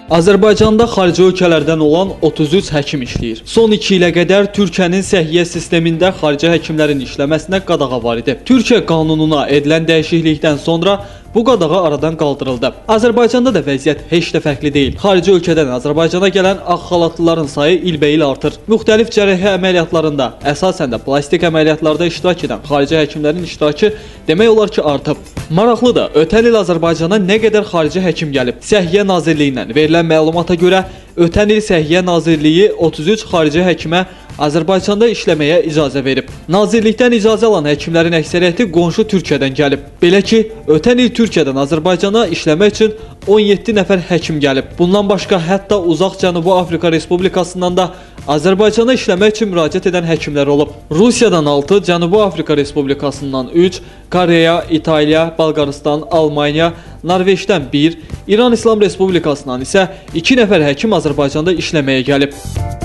Azərbaycanda xarici ölkələrdən olan 33 həkim işləyir. Son 2 ilə qədər Türkiyənin səhiyyə sistemində xarici həkimlərin işləməsinə qadağa var idi. Türkiyə qanununa edilən dəyişiklikdən sonra bu qadağa aradan qaldırıldı. Azərbaycanda da vəziyyət heç də fərqli deyil. Xarici ölkədən Azərbaycana gələn ağ xalatlıların sayı ilbəil artır. Müxtəlif cərrahi əməliyyatlarında, əsasən də plastik əməliyyatlarda iştirak edən xarici həkimlərin iştirakı demək olar ki artıb. Maraqlıdır, ötən il Azərbaycana nə qədər xarici həkim gəlib? Səhiyyə Nazirliyindən verilən məlumata görə ötən il Səhiyyə Nazirliyi 33 xarici həkimə Azərbaycanda işləməyə icazə verib. Nazirlikdən icazə alan həkimlərin əksəriyyəti qonşu Türkiyədən gəlib. Belə ki, ötən il Türkiyədən Azərbaycana işləmək üçün 17 nəfər həkim gəlib. Bundan başqa hətta uzaq Cənubi Afrika Respublikasından da Azərbaycana işləmək üçün müraciət edən həkimlər olub. Rusiyadan 6, Cənubi Afrika Respublikasından 3, Koreya, İtaliya, Bolqarıstan, Almaniya, Norveçdən 1, İran İslam Respublikasından isə 2 nəfər həkim Azərbaycanda işləməyə gəlib.